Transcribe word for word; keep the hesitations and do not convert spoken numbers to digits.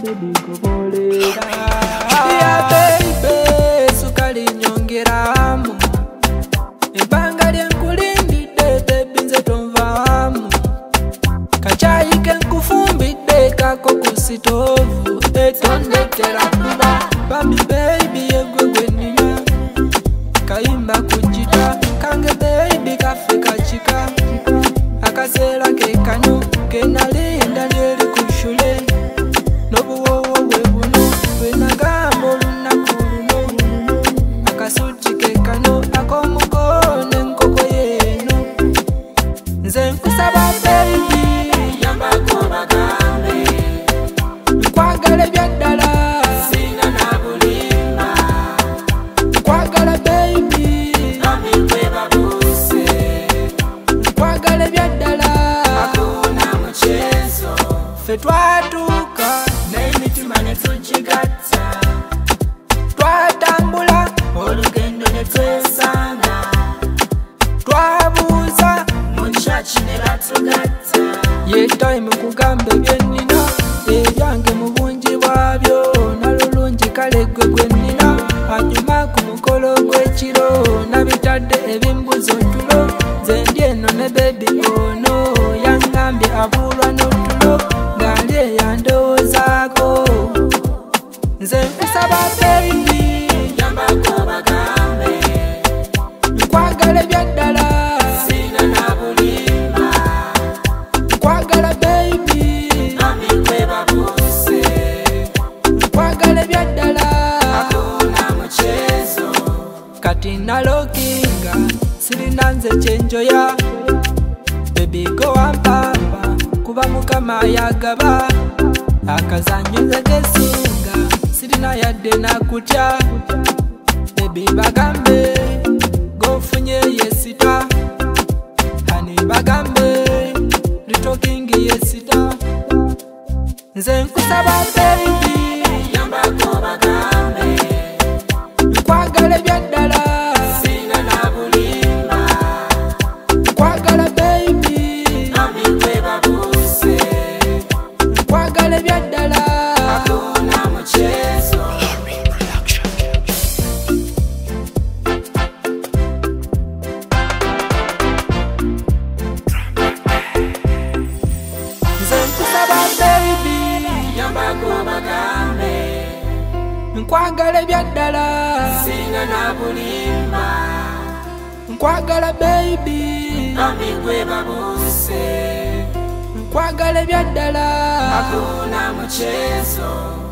baby kubolera. Yeah baby, sukali nyongeramu. Ibanga lyenkulindidde baby nze tonvaamu. Kachayi kenkufumbidde kako ku sitovu. Etondetera kuba bami baby yegwe gwe nina. Kayimba kujita kange baby kafe kachika. Akaseera ke kano kenalinda lyeri ku shule. Nobuwowo bwe buno bwe nagamba olunaku luno. Akasuti ke kano ak'omukono enkoko yeeno. Nze nkusaba baby yambako bagambe nkwagala ebyaddala sina na bulimba. Nkwagala baby bami kwe babuse. Nkwagala ebyaddala hakuna mchezo. Ffe twatuuka n'emitima ne tugigatta. Twatambula olugendo ne twesanga. Twabuuza mu church ne batugatta. Ye time kugambe byenina ebyange mu bungi bwabyo. Nalulungi kale gwe gwe nnina. Hanyuma ku mukolo gw'ekiro nabitadde ebimbuzo ntulo. Nze ndi eno ne baby ono yangambye abuulwa n'otulo ng'ali eyandowoozaako. Nze nkusaba baby yambako bagambe nkwagala ebyaddala sina na bulimba. Nkwagala baby bami kwe babuse. Nkwagala ebyaddala hakuna mchezo. Kati nalokinga sirina nze kyenjoya. Baby go wampamba kuba mukama yagaba. Akazanyo nze kesinga sirina yadde nakutya. Baby bagambe gofunye yesita. Hani bagambe litokingi yesita. Nze nkusaba baby yambako bagambe nkwagala ebyaddala sina na bulimba. Nkwagala baby bami kwe babuse. Nkwagala ebyaddala hakuna mchezo. Nze nkusaba baby yambako bagambe nkwagala ebyaddala sina na bulimba. Nkwagala baby bami kwe babuse. Nkwagala ebyaddala hakuna mchezo.